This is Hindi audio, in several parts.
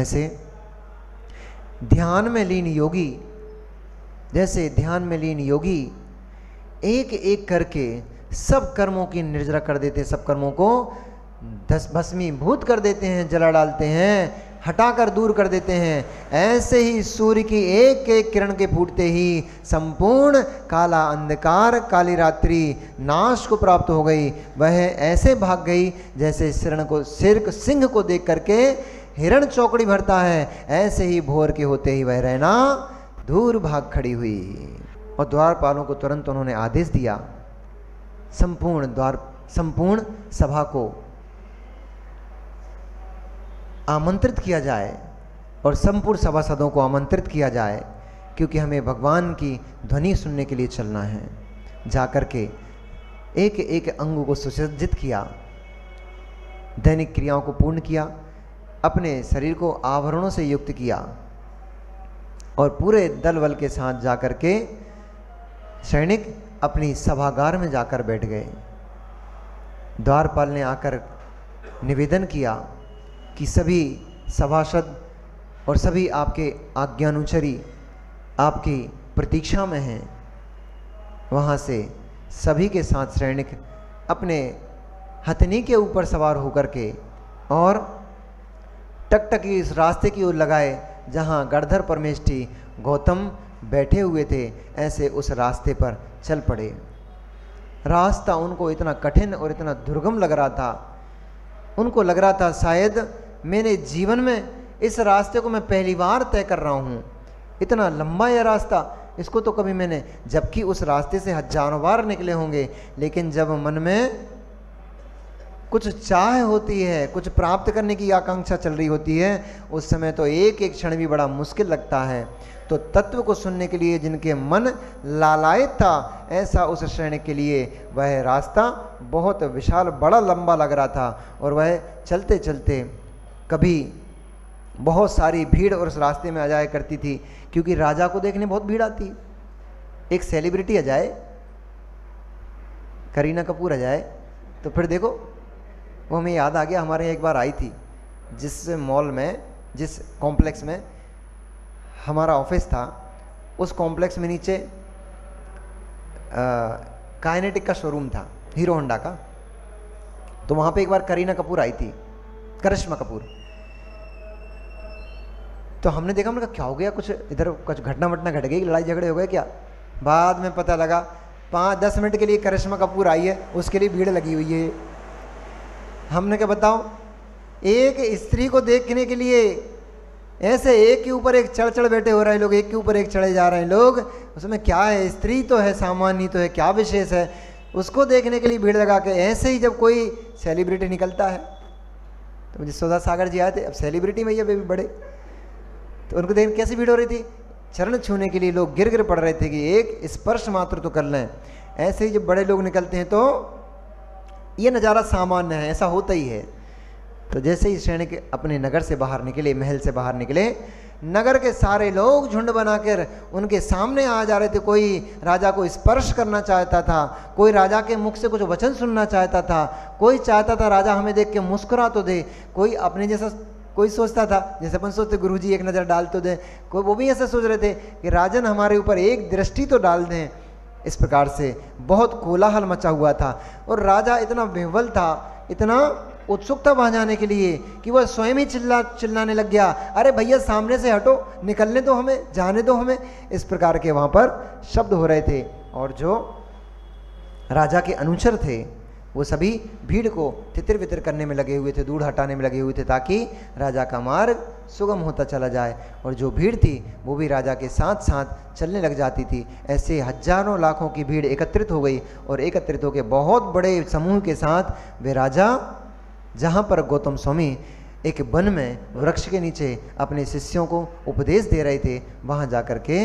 कैसे? ध्यान में लीन योगी, जैसे ध्यान में लीन योगी एक एक करके सब कर्मों की निर्जरा कर देते हैं, सब कर्मों को भस्मीभूत कर देते हैं, जला डालते हैं, हटाकर दूर कर देते हैं। ऐसे ही सूर्य की एक एक किरण के फूटते ही संपूर्ण काला अंधकार, काली रात्रि नाश को प्राप्त हो गई। वह ऐसे भाग गई जैसे सिंह को देख करके हिरण चौकड़ी भरता है, ऐसे ही भोर के होते ही वह रहना दूर भाग खड़ी हुई। और द्वारपालों को तुरंत उन्होंने आदेश दिया, संपूर्ण सभा को आमंत्रित किया जाए और संपूर्ण सभासदों को आमंत्रित किया जाए, क्योंकि हमें भगवान की ध्वनि सुनने के लिए चलना है। जाकर के एक एक अंग को सुसज्जित किया, दैनिक क्रियाओं को पूर्ण किया, अपने शरीर को आभरणों से युक्त किया और पूरे दल बल के साथ जाकर के सैनिक अपनी सभागार में जाकर बैठ गए। द्वारपाल ने आकर निवेदन किया कि सभी सभासद और सभी आपके आज्ञानुचरी आपकी प्रतीक्षा में हैं। वहाँ से सभी के साथ सैनिक अपने हथनी के ऊपर सवार होकर के और टकटकी इस रास्ते की ओर लगाए जहाँ गणधर परमेष्ठी गौतम बैठे हुए थे, ऐसे उस रास्ते पर चल पड़े। रास्ता उनको इतना कठिन और इतना दुर्गम लग रहा था, उनको लग रहा था शायद मेरे जीवन में इस रास्ते को मैं पहली बार तय कर रहा हूँ। इतना लंबा यह रास्ता, इसको तो कभी मैंने, जबकि उस रास्ते से हजारों बार निकले होंगे, लेकिन जब मन में कुछ चाह होती है, कुछ प्राप्त करने की आकांक्षा चल रही होती है, उस समय तो एक एक क्षण भी बड़ा मुश्किल लगता है। तो तत्व को सुनने के लिए जिनके मन लालायित था, ऐसा उस सैनिक के लिए वह रास्ता बहुत विशाल, बड़ा लंबा लग रहा था। और वह चलते चलते कभी बहुत सारी भीड़ और उस रास्ते में आ जाया करती थी, क्योंकि राजा को देखने बहुत भीड़ आती। एक सेलिब्रिटी आ जाए, करीना कपूर आ जाए, तो फिर देखो, वो हमें याद आ गया, हमारे यहाँ एक बार आई थी, जिस मॉल में, जिस कॉम्प्लेक्स में हमारा ऑफिस था, उस कॉम्प्लेक्स में नीचे काइनेटिक का शोरूम था, हीरो होंडा का। तो वहाँ पे एक बार करीना कपूर आई थी, करिश्मा कपूर। तो हमने देखा, हमने कहा क्या हो गया, कुछ इधर कुछ घटना वटना घट गई, लड़ाई झगड़े हो गए क्या? बाद में पता लगा 5-10 मिनट के लिए करिश्मा कपूर आई है, उसके लिए भीड़ लगी हुई है। हमने क्या बताओ, एक स्त्री को देखने के लिए ऐसे एक के ऊपर एक चढ़ बैठे हो रहे हैं लोग, एक के ऊपर एक चढ़े जा रहे हैं लोग। उसमें क्या है, स्त्री तो है, सामान्य तो है, क्या विशेष है? उसको देखने के लिए भीड़ लगा के, ऐसे ही जब कोई सेलिब्रिटी निकलता है, तो मुझे सुधा सागर जी आए थे, अब सेलिब्रिटी भैया बेबी बड़े, तो उनको देखने कैसी भीड़ हो रही थी, चरण छूने के लिए लोग गिर गिर पड़ रहे थे कि एक स्पर्श मात्र तो कर लें। ऐसे ही जब बड़े लोग निकलते हैं तो ये नज़ारा सामान्य है, ऐसा होता ही है। तो जैसे ही सैनिक अपने नगर से बाहर निकले, महल से बाहर निकले, नगर के सारे लोग झुंड बनाकर उनके सामने आ जा रहे थे। कोई राजा को स्पर्श करना चाहता था, कोई राजा के मुख से कुछ वचन सुनना चाहता था, कोई चाहता था राजा हमें देख के मुस्कुरा तो दे, कोई अपने जैसा, कोई सोचता था जैसे अपन सोचते गुरुजी एक नज़र डाल तो दे, कोई वो भी ऐसा सोच रहे थे कि राजन हमारे ऊपर एक दृष्टि तो डाल दें। इस प्रकार से बहुत कोलाहल मचा हुआ था और राजा इतना विह्वल था, इतना उत्सुक था वहाँ जाने के लिए कि वह स्वयं ही चिल्लाने लग गया, अरे भैया सामने से हटो, निकलने दो हमें, जाने दो हमें। इस प्रकार के वहाँ पर शब्द हो रहे थे। और जो राजा के अनुचर थे वो सभी भीड़ को तितिर बितिर करने में लगे हुए थे, दूर हटाने में लगे हुए थे, ताकि राजा का मार्ग सुगम होता चला जाए। और जो भीड़ थी वो भी राजा के साथ साथ चलने लग जाती थी। ऐसे हजारों लाखों की भीड़ एकत्रित हो गई और एकत्रित होकर बहुत बड़े समूह के साथ वे राजा, जहाँ पर गौतम स्वामी एक वन में वृक्ष के नीचे अपने शिष्यों को उपदेश दे रहे थे, वहाँ जा कर के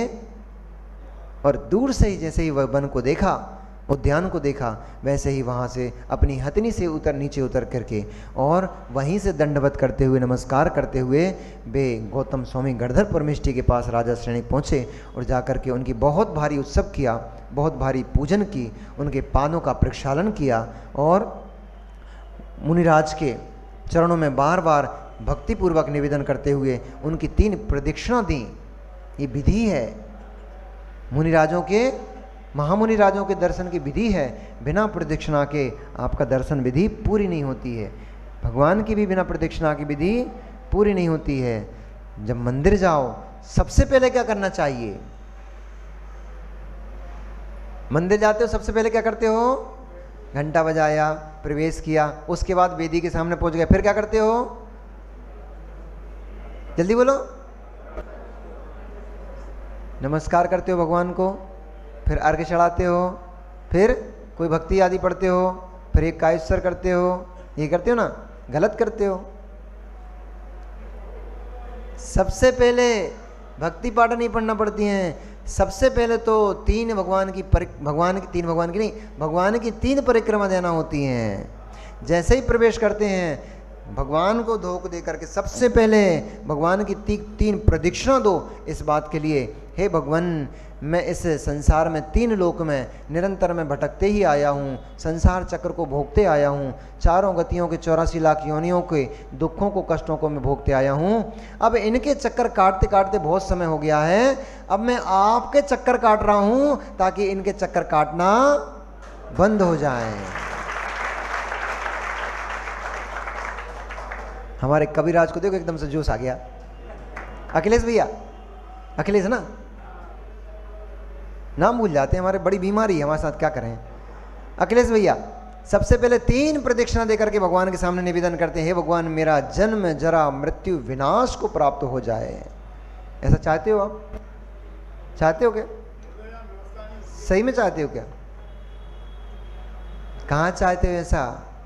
और दूर से ही जैसे ही वह वन को देखा, उद्यान को देखा, वैसे ही वहाँ से अपनी हथनी से नीचे उतर करके और वहीं से दंडवत करते हुए, नमस्कार करते हुए वे गौतम स्वामी गणधर परमेष्ठी के पास राजा सैनिक पहुँचे और जाकर के उनकी बहुत भारी उत्सव किया, बहुत भारी पूजन की, उनके पादों का प्रक्षालन किया और मुनिराज के चरणों में बार बार भक्तिपूर्वक निवेदन करते हुए उनकी 3 प्रदक्षिणा दी। ये विधि है, मुनिराजों के, महामुनि राजों के दर्शन की विधि है। बिना प्रदक्षिणा के आपका दर्शन विधि पूरी नहीं होती है। भगवान की भी बिना प्रदक्षिणा की विधि पूरी नहीं होती है। जब मंदिर जाओ सबसे पहले क्या करना चाहिए? मंदिर जाते हो सबसे पहले क्या करते हो? घंटा बजाया, प्रवेश किया, उसके बाद वेदी के सामने पहुंच गए, फिर क्या करते हो? जल्दी बोलो। नमस्कार करते हो भगवान को, फिर अर्घ्य चढ़ाते हो, फिर कोई भक्ति आदि पढ़ते हो, फिर एक कायस्वर करते हो। ये करते हो ना? गलत करते हो। सबसे पहले भक्ति पाठ नहीं पढ़ना पड़ती हैं। सबसे पहले तो तीन भगवान की परिक्रमा देना होती हैं। जैसे ही प्रवेश करते हैं भगवान को धोख दे करके सबसे पहले भगवान की 3 प्रदक्षिणा दो, इस बात के लिए, हे भगवान मैं इस संसार में 3 लोक में निरंतर में भटकते ही आया हूँ, संसार चक्र को भोगते आया हूँ, चारों गतियों के 84 लाख योनियों के दुखों को, कष्टों को मैं भोगते आया हूँ। अब इनके चक्कर काटते काटते बहुत समय हो गया है, अब मैं आपके चक्कर काट रहा हूँ ताकि इनके चक्कर काटना बंद हो जाए। हमारे कविराज को देखो एकदम से जोश आ गया। अखिलेश भैया, अखिलेश ना, नाम भूल जाते हैं, हमारे बड़ी बीमारी है हमारे साथ, क्या करें। अखिलेश भैया सबसे पहले 3 प्रदक्षिणा देकर के भगवान के सामने निवेदन करते हैं, हे भगवान मेरा जन्म जरा मृत्यु विनाश को प्राप्त हो जाए। ऐसा चाहते हो आप? चाहते हो क्या? सही में चाहते हो क्या? कहाँ चाहते हो ऐसा?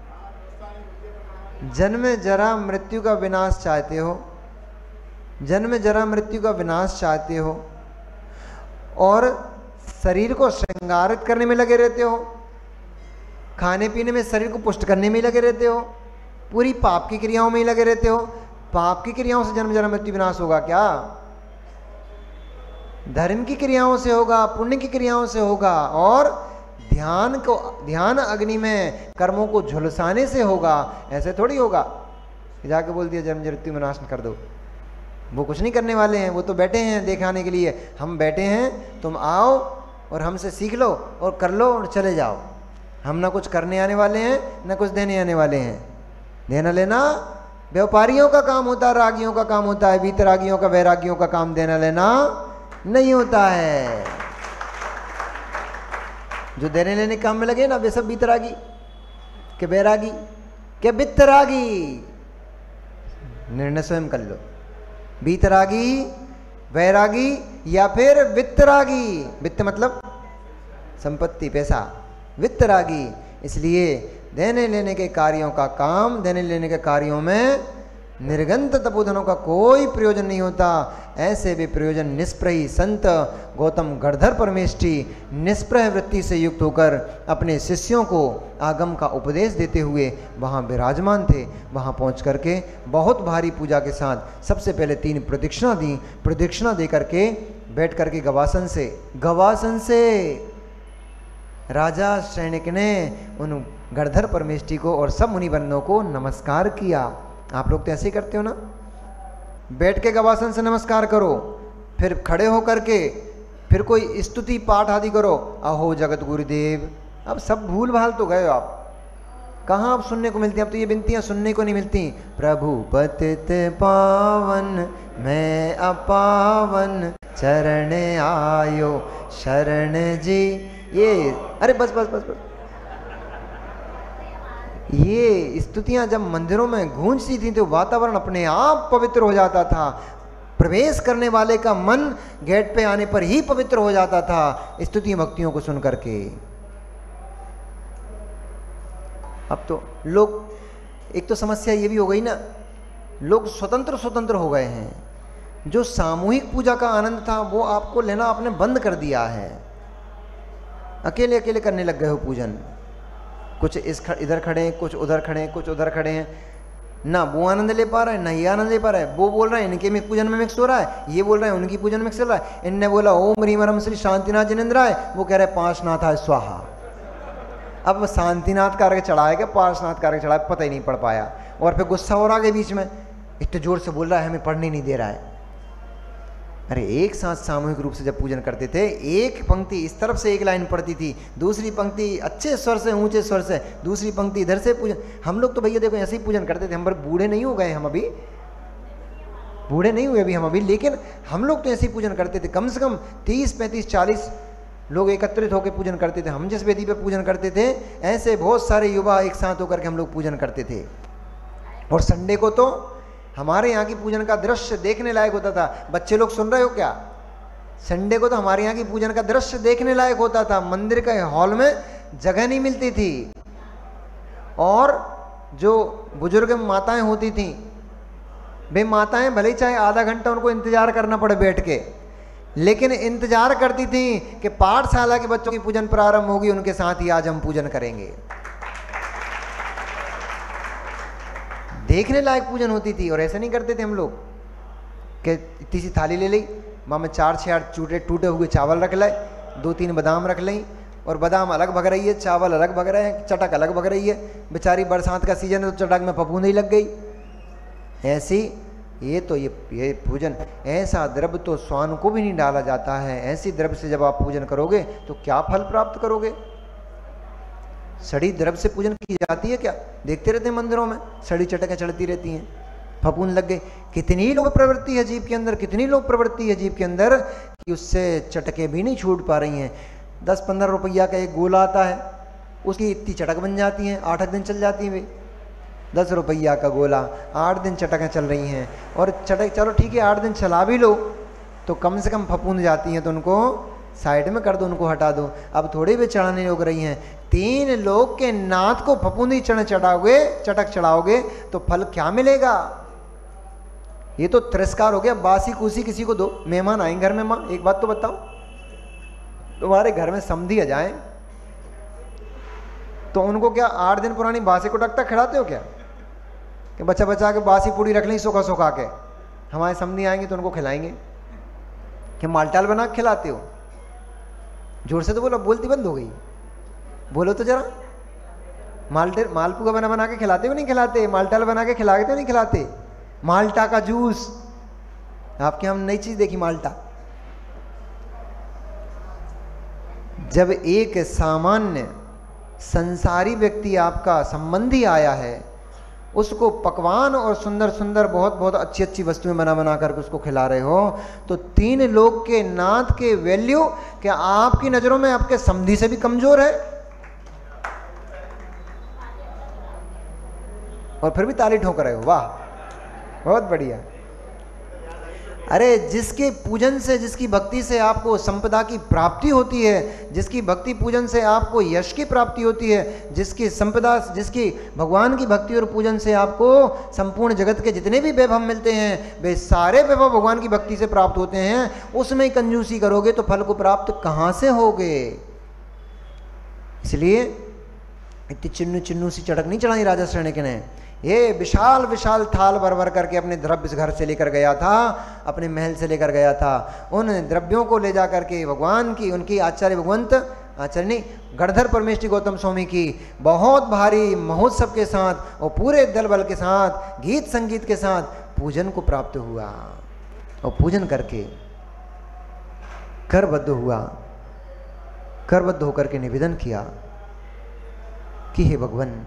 जन्म जरा मृत्यु का विनाश चाहते हो, जन्म जरा मृत्यु का विनाश चाहते हो, और शरीर को श्रृंगारित करने में लगे रहते हो, खाने पीने में शरीर को पुष्ट करने में लगे रहते हो, पूरी पाप की क्रियाओं में ही लगे रहते हो। पाप की क्रियाओं से जन्म जरा मृत्यु विनाश होगा क्या? धर्म की क्रियाओं से होगा, पुण्य की क्रियाओं से होगा, और ध्यान अग्नि में कर्मों को झुलसाने से होगा। ऐसे थोड़ी होगा कि जाके बोल दिया जन्म मृत्यु विनाश कर दो। वो कुछ नहीं करने वाले हैं, वो तो बैठे हैं दिखाने के लिए, हम बैठे हैं, तुम आओ और हमसे सीख लो और कर लो और चले जाओ। हम ना कुछ करने आने वाले हैं ना कुछ देने आने वाले हैं। देना लेना व्यापारियों का काम होता है, रागियों का काम होता है, वीतरागियों का, वैरागियों का काम देना लेना नहीं होता है। जो देने लेने काम में लगे ना वे सब वीतरागी के वैरागी के वितरागी। निर्णय स्वयं कर लो, वीतरागी, वैरागी या फिर वित्तरागी। वित्त मतलब संपत्ति, पैसा, वित्तरागी। इसलिए देने लेने के कार्यों का काम, देने लेने के कार्यों में निर्गंत तपोधनों का कोई प्रयोजन नहीं होता। ऐसे भी प्रयोजन निष्प्रही संत गौतम गणधर परमेष्ठी निष्प्रह वृत्ति से युक्त होकर अपने शिष्यों को आगम का उपदेश देते हुए वहाँ विराजमान थे। वहाँ पहुँच करके बहुत भारी पूजा के साथ सबसे पहले 3 प्रदक्षिणा दी। प्रदक्षिणा दे करके बैठ करके गवासन से राजा सैनिक ने उन गणधर परमेष्ठी को और सब मुनिवंदों को नमस्कार किया। आप लोग तो ऐसे ही करते हो ना, बैठ के गवासन से नमस्कार करो, फिर खड़े हो करके फिर कोई स्तुति पाठ आदि करो, अहो जगत गुरुदेव। अब सब भूल भाल तो गए हो आप, कहाँ अब सुनने को मिलती हैं? अब तो ये विनतियाँ सुनने को नहीं मिलती। प्रभु पतित पावन मैं अपावन चरण आयो शरण जी। ये अरे बस बस बस बस, ये स्तुतियां जब मंदिरों में गूंजती थी तो वातावरण अपने आप पवित्र हो जाता था। प्रवेश करने वाले का मन गेट पे आने पर ही पवित्र हो जाता था स्तुतियों भक्तियों को सुन करके। अब तो लोग, एक तो समस्या ये भी हो गई ना, लोग स्वतंत्र हो गए हैं। जो सामूहिक पूजा का आनंद था वो आपको लेना आपने बंद कर दिया है। अकेले अकेले करने लग गए हो पूजन। कुछ इधर खड़े हैं, कुछ उधर खड़े हैं, कुछ उधर खड़े हैं, ना वो आनंद ले पा रहा है ना ये आनंद ले पा रहा है। वो बोल रहे हैं इनके में पूजन में मिक्स हो रहा है, ये बोल रहे हैं उनकी पूजन में मिक्स हो रहा है। इनने बोला ओम ह्रीम रम श्री शांतिनाथ जिनेन्द्राय, वो कह रहे पार्श्वनाथाय स्वाहा। अब शांतिनाथ करके चढ़ाया क्या पार्श्वनाथ करके चढ़ाया, पता ही नहीं पड़ पाया। और फिर गुस्सा हो रहा है बीच में, इतने जोर से बोल रहा है, हमें पढ़ने नहीं दे रहा है। अरे एक साथ सामूहिक रूप से जब पूजन करते थे, एक पंक्ति इस तरफ से एक लाइन पढ़ती थी, दूसरी पंक्ति अच्छे स्वर से ऊंचे स्वर से, दूसरी पंक्ति इधर से पूजन। हम लोग तो भैया देखो ऐसे ही पूजन करते थे। हम बूढ़े नहीं हो गए, हम अभी बूढ़े नहीं हुए अभी हम अभी, लेकिन हम लोग तो ऐसे ही पूजन करते थे। कम से कम 30, 35, 40 लोग एकत्रित होकर पूजन करते थे। हम जिस वेदी पे पूजन करते थे, ऐसे बहुत सारे युवा एक साथ होकर के हम लोग पूजन करते थे। और संडे को तो हमारे यहाँ की पूजन का दृश्य देखने लायक होता था। बच्चे लोग सुन रहे हो क्या? संडे को तो हमारे यहाँ की पूजन का दृश्य देखने लायक होता था। मंदिर के हॉल में जगह नहीं मिलती थी, और जो बुजुर्ग माताएं होती थीं, वे माताएं भले ही चाहे आधा घंटा उनको इंतजार करना पड़े बैठ के, लेकिन इंतजार करती थी कि पाठशाला के बच्चों की पूजन प्रारंभ होगी, उनके साथ ही आज हम पूजन करेंगे। देखने लायक पूजन होती थी। और ऐसा नहीं करते थे हम लोग कि इतनी सी थाली ले ली, माँ में 4-6 टूटे हुए चावल रख लाए, 2-3 बादाम रख लें, और बादाम अलग भग रही है, चावल अलग भग रहे हैं, चटक अलग भग रही है। बेचारी बरसात का सीजन है तो चटक में फफूंदी लग गई। ऐसी ये पूजन, ऐसा द्रव्य तो स्वान को भी नहीं डाला जाता है। ऐसी द्रव्य से जब आप पूजन करोगे तो क्या फल प्राप्त करोगे? सड़ी द्रव्य से पूजन की जाती है क्या? देखते रहते हैं मंदिरों में सड़ी चटकें चढ़ती रहती हैं, फफूंद लग गई। कितनी लोग प्रवृत्ति है जीव के अंदर, कितनी लोग प्रवृत्ति है जीव के अंदर कि उससे चटकें भी नहीं छूट पा रही हैं। 10-15 रुपया का एक गोला आता है, उसकी इतनी चटक बन जाती हैं, 8 दिन चल जाती हैं वे। 10 रुपया का गोला, 8 दिन चटकें चल रही हैं। और चटक चलो ठीक है 8 दिन चला भी लो तो कम से कम फफूंद जाती हैं, तो उनको साइड में कर दो, उनको हटा दो। अब थोड़ी भी चढ़ाने लग रही हैं। 3 लोग के नाथ को फफूंदी चटक चढ़ाओगे तो फल क्या मिलेगा? ये तो तिरस्कार हो गया। बासी कुसी किसी को दो, मेहमान आए घर में। माँ एक बात तो बताओ, तुम्हारे घर में समधी आ जाए तो उनको क्या 8 दिन पुरानी बासी को टकटक खिलाते हो क्या? कि बच्चा बच्चा के बासी पूड़ी रख लें सूखा सूखा के, हमारे समधी आएंगे तो उनको खिलाएंगे। कि मालटाल बना के खिलाते हो? जोर से तो बोलो, बोलती बंद हो गई, बोलो तो जरा। मालपुआ बना के खिलाते हो नहीं खिलाते? माल्टाल बना के खिलाते हो नहीं खिलाते? माल्टा का जूस, आपके हम नई चीज देखी माल्टा। जब एक सामान्य संसारी व्यक्ति आपका संबंधी आया है, उसको पकवान और सुंदर सुंदर बहुत बहुत अच्छी अच्छी वस्तुएं बना करके उसको खिला रहे हो, तो 3 लोग के नाथ के वैल्यू क्या आपकी नजरों में आपके समधी से भी कमजोर है? और फिर भी ताली ठोक रहे हो, वाह बहुत बढ़िया। अरे जिसके पूजन से, जिसकी भक्ति से आपको संपदा की प्राप्ति होती है, जिसकी भक्ति पूजन से आपको यश की प्राप्ति होती है, जिसकी संपदा, जिसकी भगवान की भक्ति और पूजन से आपको संपूर्ण जगत के जितने भी वैभव मिलते हैं, वे सारे वैभव भगवान की भक्ति से प्राप्त होते हैं। उसमें कंजूसी करोगे तो फल को प्राप्त कहाँ से होगे? इसलिए इतनी चिन्नू सी चटक नहीं चढ़ाई राजा शरण्य ने। ये विशाल विशाल थाल भर भर करके अपने द्रव्य घर से लेकर गया था, अपने महल से लेकर गया था। उन द्रव्यों को ले जा करके भगवान की, उनकी आचार्य भगवंत, आचार्य नहीं, गणधर परमेष्ठी गौतम स्वामी की बहुत भारी महोत्सव के साथ और पूरे दल बल के साथ, गीत संगीत के साथ पूजन को प्राप्त हुआ। और पूजन करके करबद्ध हुआ, करबद्ध होकर के निवेदन किया कि हे भगवान,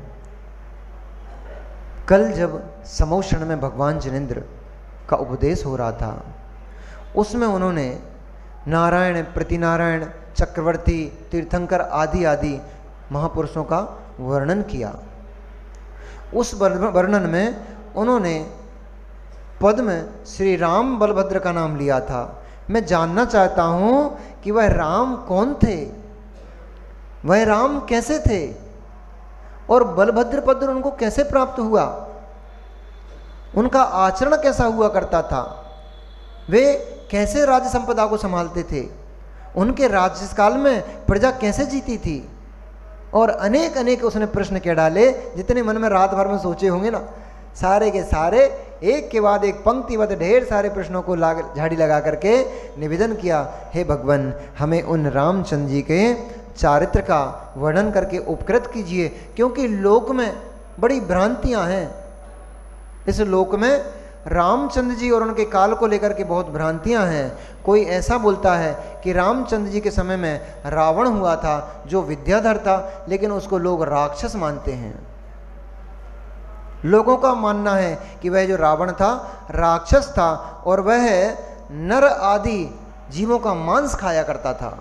कल जब समोषण में भगवान जिनेंद्र का उपदेश हो रहा था, उसमें उन्होंने नारायण, प्रतिनारायण, चक्रवर्ती, तीर्थंकर आदि आदि महापुरुषों का वर्णन किया। उस वर्णन में उन्होंने पद में श्री राम बलभद्र का नाम लिया था। मैं जानना चाहता हूं कि वह राम कौन थे, वह राम कैसे थे और बलभद्र पद उनको कैसे प्राप्त हुआ, उनका आचरण कैसा हुआ करता था, वे कैसे राज्य संपदा को संभालते थे, उनके राज्यकाल में प्रजा कैसे जीती थी, और अनेक अनेक उसने प्रश्न के डाले, जितने मन में रात भर में सोचे होंगे ना, सारे के सारे एक के बाद एक पंक्तिबद्ध ढेर सारे प्रश्नों को झाड़ी लगा करके निवेदन किया, हे भगवान, हमें उन रामचंद्र जी के चारित्र का वर्णन करके उपकृत कीजिए, क्योंकि लोक में बड़ी भ्रांतियां हैं। इस लोक में रामचंद्र जी और उनके काल को लेकर के बहुत भ्रांतियां हैं। कोई ऐसा बोलता है कि रामचंद्र जी के समय में रावण हुआ था जो विद्याधर था, लेकिन उसको लोग राक्षस मानते हैं। लोगों का मानना है कि वह जो रावण था राक्षस था और वह नर आदि जीवों का मांस खाया करता था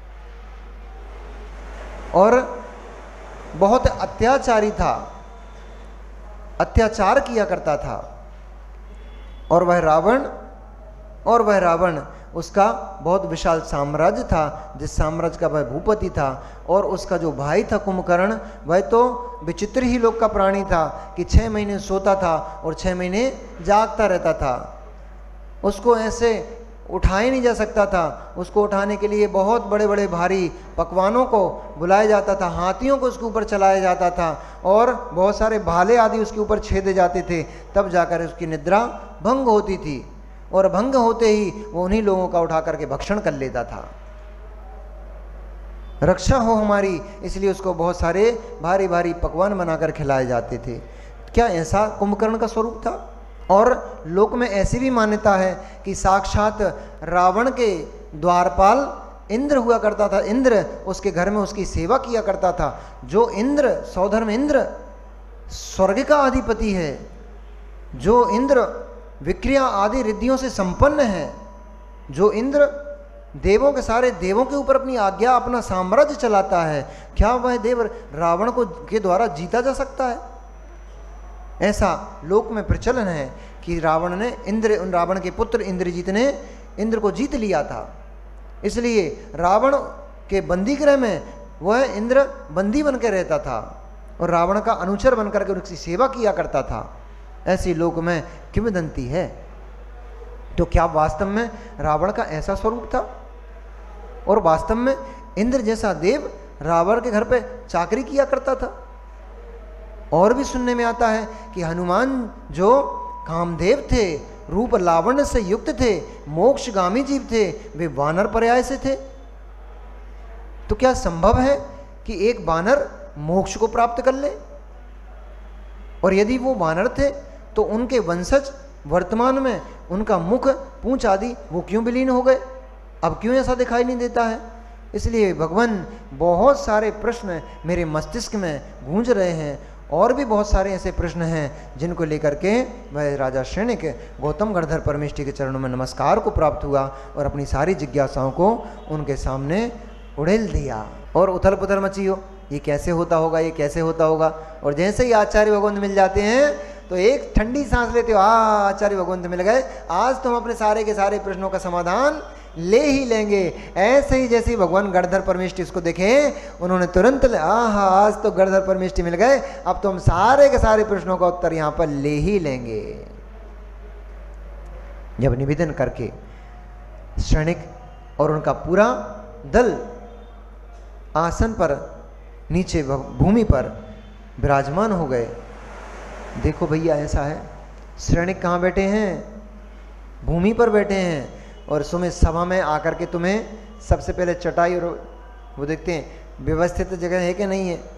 और बहुत अत्याचारी था, अत्याचार किया करता था। और वह रावण उसका बहुत विशाल साम्राज्य था, जिस साम्राज्य का वह भूपति था। और उसका जो भाई था कुंभकर्ण, वह तो विचित्र ही लोक का प्राणी था कि 6 महीने सोता था और 6 महीने जागता रहता था। उसको ऐसे उठाया नहीं जा सकता था। उसको उठाने के लिए बहुत बड़े बड़े भारी पकवानों को बुलाया जाता था, हाथियों को उसके ऊपर चलाया जाता था और बहुत सारे भाले आदि उसके ऊपर छेदे जाते थे, तब जाकर उसकी निद्रा भंग होती थी। और भंग होते ही वो उन्हीं लोगों का उठा करके भक्षण कर लेता था। रक्षा हो हमारी, इसलिए उसको बहुत सारे भारी भारी पकवान बनाकर खिलाए जाते थे। क्या ऐसा कुंभकर्ण का स्वरूप था? और लोक में ऐसी भी मान्यता है कि साक्षात रावण के द्वारपाल इंद्र हुआ करता था। इंद्र उसके घर में उसकी सेवा किया करता था। जो इंद्र, सौधर्म इंद्र स्वर्ग का अधिपति है, जो इंद्र विक्रिया आदि रिद्धियों से संपन्न है, जो इंद्र देवों के सारे देवों के ऊपर अपनी आज्ञा, अपना साम्राज्य चलाता है, क्या वह देव रावण को के द्वारा जीता जा सकता है? ऐसा लोक में प्रचलन है कि रावण के पुत्र इंद्रजीत ने इंद्र को जीत लिया था। इसलिए रावण के बंदी गृह में वह इंद्र बंदी बनकर रहता था और रावण का अनुचर बनकर के उसकी सेवा किया करता था। ऐसी लोक में किंवदंती है। तो क्या वास्तव में रावण का ऐसा स्वरूप था? और वास्तव में इंद्र जैसा देव रावण के घर पे चाकरी किया करता था? और भी सुनने में आता है कि हनुमान जो कामदेव थे, रूप लावण्य से युक्त थे, मोक्षगामी जीव थे, वे वानर पर्याय से थे। तो क्या संभव है कि एक वानर मोक्ष को प्राप्त कर ले? और यदि वो वानर थे तो उनके वंशज वर्तमान में उनका मुख, पूंछ आदि वो क्यों विलीन हो गए? अब क्यों ऐसा दिखाई नहीं देता है? इसलिए भगवान, बहुत सारे प्रश्न मेरे मस्तिष्क में गूंज रहे हैं और भी बहुत सारे ऐसे प्रश्न हैं जिनको लेकर के वह राजा शृणिक गौतम गणधर परमेष्टि के चरणों में नमस्कार को प्राप्त हुआ और अपनी सारी जिज्ञासाओं को उनके सामने उड़ेल दिया। और उथल पुथल मची हो, ये कैसे होता होगा, ये कैसे होता होगा। और जैसे ही आचार्य भगवंत मिल जाते हैं तो एक ठंडी सांस लेते हो, आचार्य भगवंत मिल गए, आज तो हम अपने सारे के सारे प्रश्नों का समाधान ले ही लेंगे। ऐसे ही जैसे ही भगवान गणधर परमेष्टि इसको देखे, उन्होंने तुरंत आज तो गणधर परमेष्टि मिल गए, अब तो हम सारे के सारे प्रश्नों का उत्तर यहाँ पर ले ही लेंगे। जब निवेदन करके शृणिक और उनका पूरा दल आसन पर, नीचे भूमि पर विराजमान हो गए। देखो भैया, ऐसा है, शृणिक कहाँ बैठे हैं? भूमि पर बैठे हैं। और सुमें सभा में आकर के तुम्हें सबसे पहले चटाई और वो देखते हैं व्यवस्थित जगह है कि नहीं है।